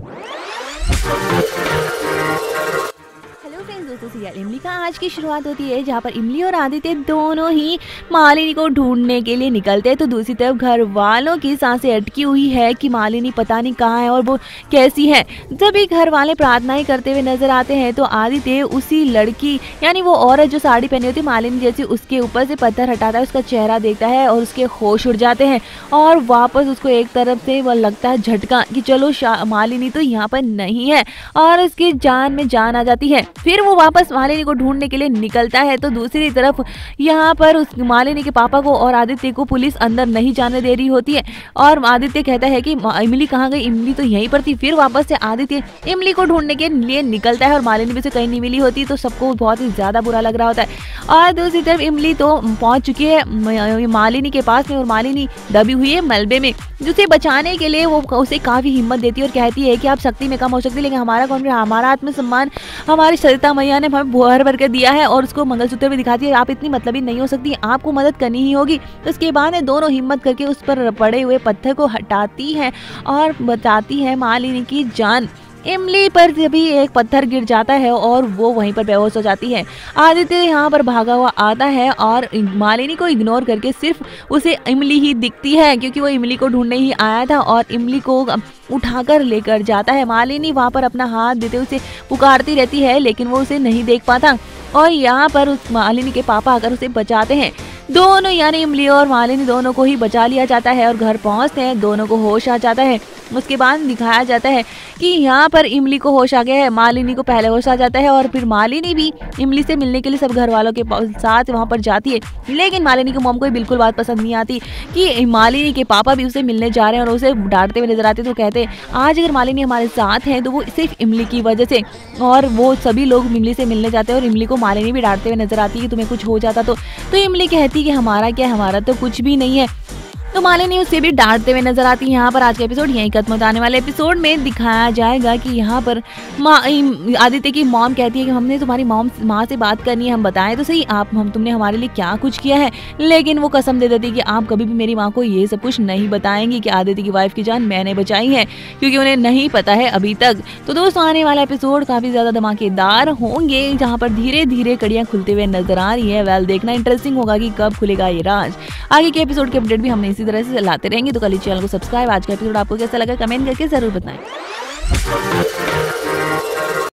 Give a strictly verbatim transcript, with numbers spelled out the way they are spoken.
Hello friends, दोस्तों serial इमली का आज की शुरुआत होती है जहाँ पर इमली और आदित्य दोनों ही मालिनी को ढूंढने के लिए निकलते हैं। तो दूसरी तरफ घर वालों की सांसें अटकी हुई है कि मालिनी पता नहीं कहाँ है और वो कैसी है। जब घर वाले प्रार्थनाएं करते हुए नजर आते हैं तो आदित्य उसी लड़की यानी वो औरत जो साड़ी पहनी होती है मालिनी जैसी, उसके ऊपर से पत्थर हटाता है, उसका चेहरा देखता है और उसके होश उड़ जाते हैं और वापस उसको एक तरफ से वो लगता है झटका कि चलो मालिनी तो यहाँ पर नहीं है और उसकी जान में जान आ जाती है। फिर वो वापस मालिनी को ढूंढने के लिए निकलता है। तो दूसरी तरफ यहाँ पर उस मालिनी के पापा को और आदित्य को पुलिस अंदर नहीं जाने दे रही होती है और आदित्य कहता है कि इमली कहाँ गई, इमली तो यहीं पर थी। फिर वापस से आदित्य इमली को ढूंढने के लिए निकलता है और मालिनी भी से कहीं नहीं मिली होती तो सबको बहुत ही ज्यादा बुरा लग रहा होता है। और दूसरी तरफ इमली तो पहुंच चुकी है मालिनी के पास में और मालिनी दबी हुई है मलबे में। उसे बचाने के लिए वो उसे काफी हिम्मत देती है और कहती है कि आप शक्ति में कम हो सकती है लेकिन हमारा कौन, हमारा आत्मसम्मान हमारी सरिता मैया ने हमें भर भर के दिया है और उसको मंगलसूत्र भी दिखाती है। आप इतनी मतलबी नहीं हो सकती, आपको मदद करनी ही होगी। तो उसके बाद दोनों हिम्मत करके उस पर पड़े हुए पत्थर को हटाती है और बचाती है मालिनी की जान। इमली पर भी एक पत्थर गिर जाता है और वो वहीं पर बेहोश हो जाती है। आदित्य यहाँ पर भागा हुआ आता है और मालिनी को इग्नोर करके सिर्फ उसे इमली ही दिखती है क्योंकि वो इमली को ढूंढने ही आया था और इमली को उठाकर लेकर जाता है। मालिनी वहाँ पर अपना हाथ देते उसे पुकारती रहती है लेकिन वो उसे नहीं देख पाता और यहाँ पर उस मालिनी के पापा आकर उसे बचाते हैं। दोनों यानी इमली और मालिनी दोनों को ही बचा लिया जाता है और घर पहुंचते हैं, दोनों को होश आ जाता है। उसके बाद दिखाया जाता है कि यहाँ पर इमली को होश आ गया है, मालिनी को पहले होश आ जाता है और फिर मालिनी भी इमली से मिलने के लिए सब घर वालों के साथ वहाँ पर जाती है। लेकिन मालिनी की मॉम को बिल्कुल बात पसंद नहीं आती कि मालिनी के पापा भी उसे मिलने जा रहे हैं और उसे डांटते हुए नजर आते। तो कहते हैं आज अगर मालिनी हमारे साथ है तो वो सिर्फ इमली की वजह से, और वो सभी लोग इमली से मिलने जाते हैं और इमली को मालिनी भी डांटते हुए नजर आती है कि तुम्हें कुछ हो जाता तो तो इमली कहती कि हमारा क्या, हमारा तो कुछ भी नहीं है। तो मालिनी उसे भी डांटते हुए नजर आती है। यहाँ पर आज का एपिसोड यहीं खत्म होता, आने वाले एपिसोड में दिखाया जाएगा कि यहाँ पर माँ आदित्य की मॉम कहती है कि हमने तुम्हारी मॉम माँ से बात करनी है, हम बताएं तो सही आप हम तुमने हमारे लिए क्या कुछ किया है। लेकिन वो कसम दे देती है कि आप कभी भी मेरी माँ को ये सब कुछ नहीं बताएंगी कि आदित्य की वाइफ की जान मैंने बचाई है, क्योंकि उन्हें नहीं पता है अभी तक। तो दोस्तों आने वाला एपिसोड काफी ज्यादा धमाकेदार होंगे जहाँ पर धीरे धीरे कड़ियाँ खुलते हुए नजर आ रही है। वेल देखना इंटरेस्टिंग होगा कि कब खुलेगा ये राज। आगे के एपिसोड के अपडेट भी हमने इसी तरह से लाते रहेंगे। तो कल चैनल को सब्सक्राइब। आज का एपिसोड आपको कैसा लगा कमेंट करके जरूर बताएं।